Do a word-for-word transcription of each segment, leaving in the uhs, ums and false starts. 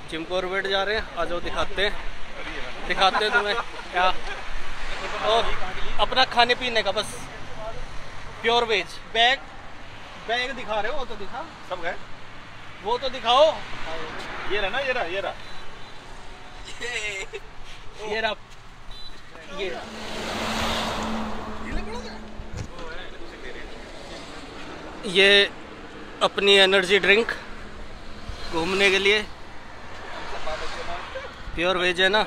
Jim Corbett जा रहे हैं, आ जाओ दिखाते हैं दिखाते हैं तुम्हें क्या। और अपना खाने पीने का बस प्योर वेज। बैग बैग दिखा रहे हो, वो तो दिखा सब गए, वो तो दिखाओ। ये रहा ना, ये रहा ये रहा ये रहा ये ये अपनी एनर्जी ड्रिंक घूमने के लिए प्योर वेज है ना।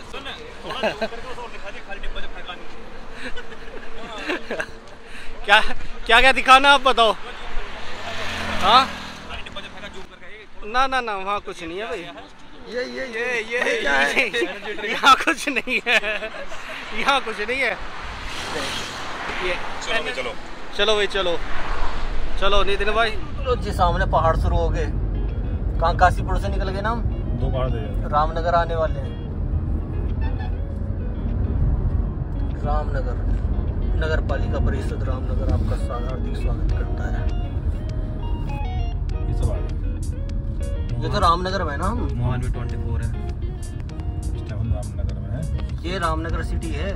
क्या क्या क्या दिखाना आप बताओ। हाँ ना ना ना वहाँ कुछ नहीं है भाई। ये ये ये ये क्या है? यहाँ कुछ नहीं है, यहाँ कुछ नहीं है। ये चलो भाई चलो चलो भाई चलो चलो नितिन भाई। तो जी सामने पहाड़ शुरू हो गए। कहाँ काशीपुर से निकल गए ना हम, दो पहाड़ दे रामनगर आने वाले हैं। रामनगर नगर पालिका परिषद रामनगर आपका हार्दिक स्वागत करता है। ये सब आ गया। ये तो रामनगर में है ना, हम मोहन भी ट्वेंटी फोर है, रामनगर में है। ये रामनगर सिटी है।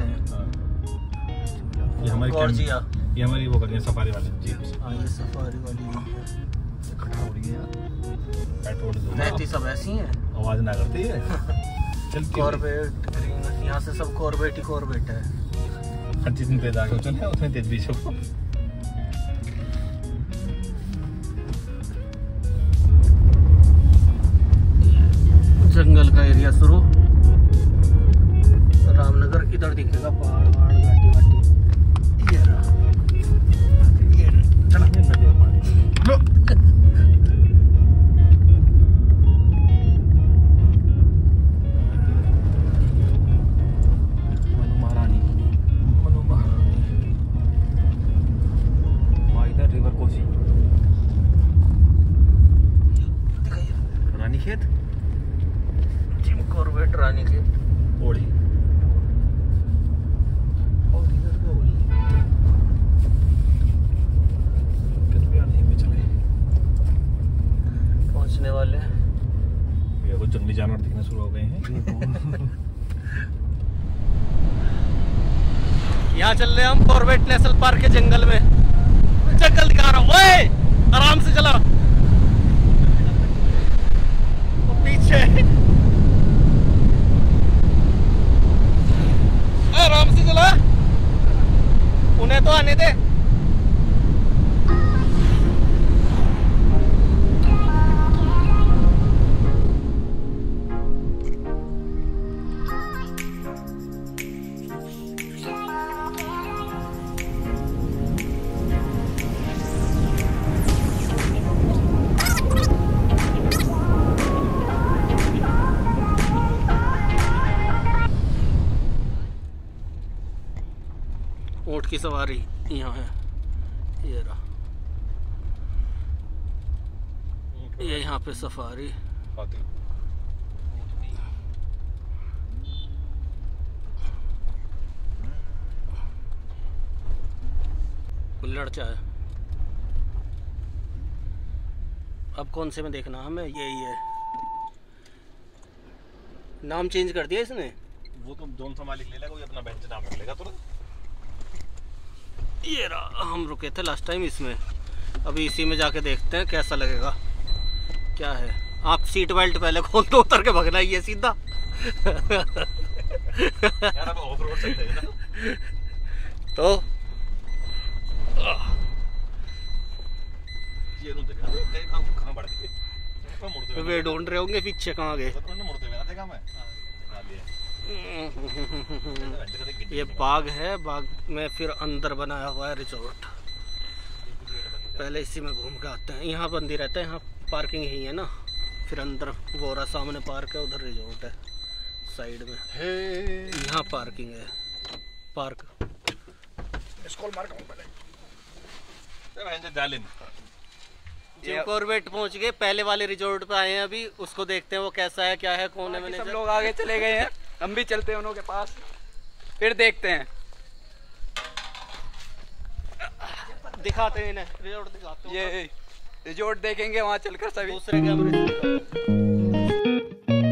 ये हमारी गॉर्जिया, ये हमारी वो कर रही है सफारी वाले जी। हाँ ये सफारी वाली है। खड़ा हो रही है यार, पेट्रोल रहती सब ऐसी हैं, आवाज ना करती है। चलती कॉर्बेट ग्रीन, यहाँ से सब कॉर्बेट ही कॉर्बेट है। हर चीज में तेज आगे चले, उसमें तेज बीच हो। जंगल का एरिया शुरू, रामनगर इधर दिखेगा, पहाड़ वहाड़ घाटी वाटी। ये रहा, ये चला ये नदी का पानी। लो मनु महारानी, मनु महारानी। इधर रिवर कोसी, दिखाइए रानी खेत, जिम कॉर्बेट रानी के ओढ़ी। और इधर का वही पहुंचने वाले हैं। ये कुछ जंगली जानवर दिखने शुरू हो गए हैं। यहाँ चल रहे हैं हम कॉर्बेट नेशनल पार्क के जंगल में। जंगल दिखा रहा हूँ, ओए आराम से चला। वो पीछे आराम से चला, उन्हें तो आने दे। ऊँट की सवारी यहाँ है, ये रहा, ये यहाँ पे सफारी। कुल्हड़ चाय। अब कौन से में देखना हमें, यही है। नाम चेंज कर दिया इसने। वो तो जोन सा मालिक ले लेगा, कोई अपना बेंच नाम रख लेगा तुरंत। ये रहा, हम रुके थे लास्ट टाइम इसमें, अभी इसी में जाके देखते हैं कैसा लगेगा। क्या है, आप सीट बेल्ट पहले खोल दो, उतर के भगना ही है सीधा। यार अब ऑफ रोड चलते हैं ना। तो ये नु देखना, कहीं काम कहां बढ़ गई, कहां मुड़ते हुए वे ढूंढ रहे होंगे पीछे कहाँ गए। तो तुमने मुड़ते हुए ना देखा मैं। निकाल लिया। ये बाग है, बाग में फिर अंदर बनाया हुआ है रिजॉर्ट। पहले इसी में घूम के आते हैं। यहाँ बंदी रहता है, यहाँ पार्किंग ही है ना। फिर अंदर वो रहा सामने पार्क है, उधर रिजॉर्ट है साइड में। यहाँ पार्किंग है, पार्क। स्कॉल मार कहूं पहले। ये वहीं डालिन। जिम कॉर्बेट पहुंच गए, पहले वाले रिजॉर्ट पे आए हैं अभी, उसको देखते हैं वो कैसा है, क्या है, कौन है मैनेजर। सब लोग आगे चले गए हैं, हम भी चलते हैं उनके पास, फिर देखते हैं। दिखाते हैं इन्हें रिजॉर्ट, दिखाते हैं। ये रिजॉर्ट देखेंगे वहाँ चलकर सभी। दूसरे कैमरे से दिखाते हैं।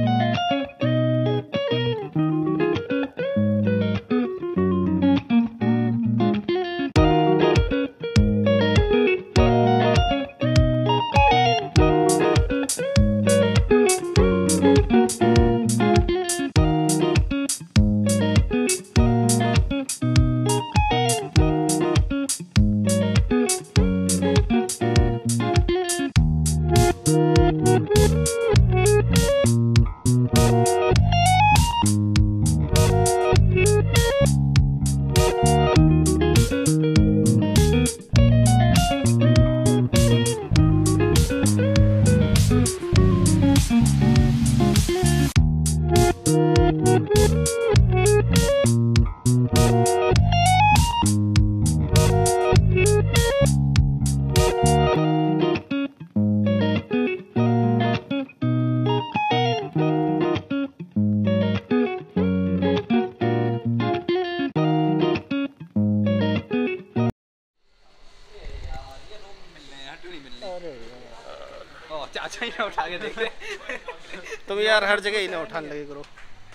आगे देख ले। तुम यार हर जगह ही ना उठाने लगे करो।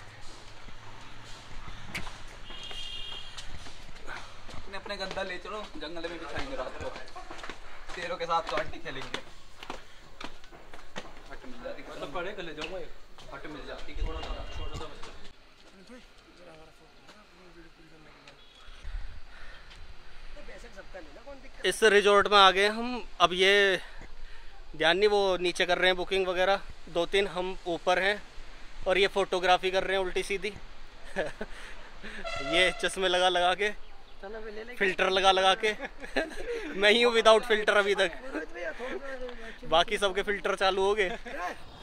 अपने अपने गद्दा ले चलो, जंगल में बिछाएंगे रात को, शेरों के साथ काटी खेलेंगे। हट मिल जाती तो पड़े कर ले जाऊंगा, हट मिल जाती कि थोड़ा सा छोटा सा बच्चा। इस रिजॉर्ट में आ गए हम। अब ये ध्यान नहीं, वो नीचे कर रहे हैं बुकिंग वगैरह, दो तीन हम ऊपर हैं और ये फोटोग्राफी कर रहे हैं उल्टी सीधी। ये चश्मे लगा लगा के, फिल्टर लगा लगा के। मैं ही हूँ विदाउट फिल्टर अभी तक, बाकी सबके फिल्टर चालू हो गए।